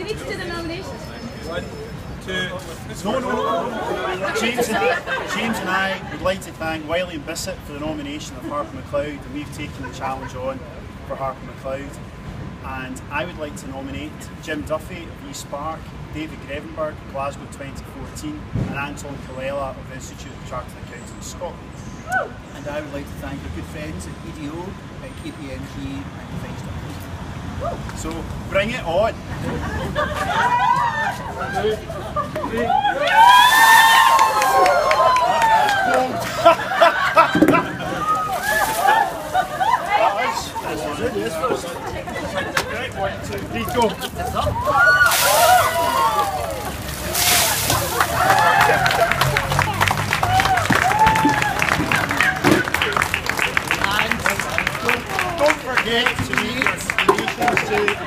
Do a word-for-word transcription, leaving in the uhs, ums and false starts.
need to do the nominations. One, two, no, no, no. James and, James and I would like to thank Wiley and Bissett for the nomination of Harper Macleod, and we've taken the challenge on for Harper Macleod. And I would like to nominate Jim Duffy of East Park, David Grevenberg, Glasgow twenty fourteen, and Anton Colella of the Institute of Chartered Accountants Scotland. And I would like to thank our good friends at E D O, at K P M G and Device dot com. So bring it on! One, two, three, go! Don't forget to make your donations to